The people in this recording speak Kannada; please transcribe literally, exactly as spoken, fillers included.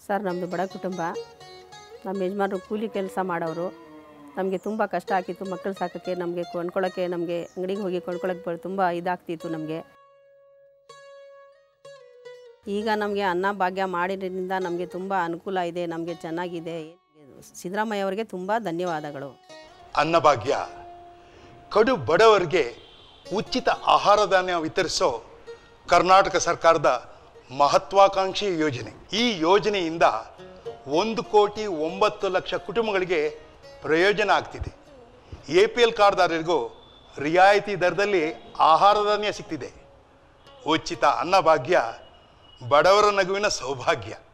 ಸರ್ ನಮ್ಮದು ಬಡ ಕುಟುಂಬ. ನಮ್ಮ ಯಜಮಾನರು ಕೂಲಿ ಕೆಲಸ ಮಾಡೋರು. ನಮಗೆ ತುಂಬ ಕಷ್ಟ ಆಗ್ತಿತ್ತು ಮಕ್ಕಳು ಸಾಕೋಕ್ಕೆ, ನಮಗೆ ಕೊಂಡ್ಕೊಳ್ಳೋಕ್ಕೆ, ನಮಗೆ ಅಂಗಡಿಗೆ ಹೋಗಿ ಕೊಂಡ್ಕೊಳ್ಳೋಕ್ಕೆ ತುಂಬ ಇದಾಗ್ತಿತ್ತು ನಮಗೆ. ಈಗ ನಮಗೆ ಅನ್ನ ಭಾಗ್ಯ ಮಾಡಿದ್ರಿಂದ ನಮಗೆ ತುಂಬ ಅನುಕೂಲ ಇದೆ, ನಮಗೆ ಚೆನ್ನಾಗಿದೆ. ಸಿದ್ದರಾಮಯ್ಯ ಅವರಿಗೆ ತುಂಬ ಧನ್ಯವಾದಗಳು. ಅನ್ನಭಾಗ್ಯ ಕಡು ಬಡವರಿಗೆ ಉಚಿತ ಆಹಾರ ಧಾನ್ಯ ವಿತರಿಸೋ ಕರ್ನಾಟಕ ಸರ್ಕಾರದ ಮಹತ್ವಾಕಾಂಕ್ಷಿ ಯೋಜನೆ. ಈ ಯೋಜನೆಯಿಂದ ಒಂದು ಕೋಟಿ ಒಂಬತ್ತು ಲಕ್ಷ ಕುಟುಂಬಗಳಿಗೆ ಪ್ರಯೋಜನ ಆಗ್ತಿದೆ. ಎ ಪಿ ಎಲ್ ಕಾರ್ಡ್ದಾರರಿಗೂ ರಿಯಾಯಿತಿ ದರದಲ್ಲಿ ಆಹಾರ ಧಾನ್ಯ ಸಿಗ್ತಿದೆ. ಉಚಿತ ಅನ್ನಭಾಗ್ಯ ಬಡವರ ನಗುವಿನ ಸೌಭಾಗ್ಯ.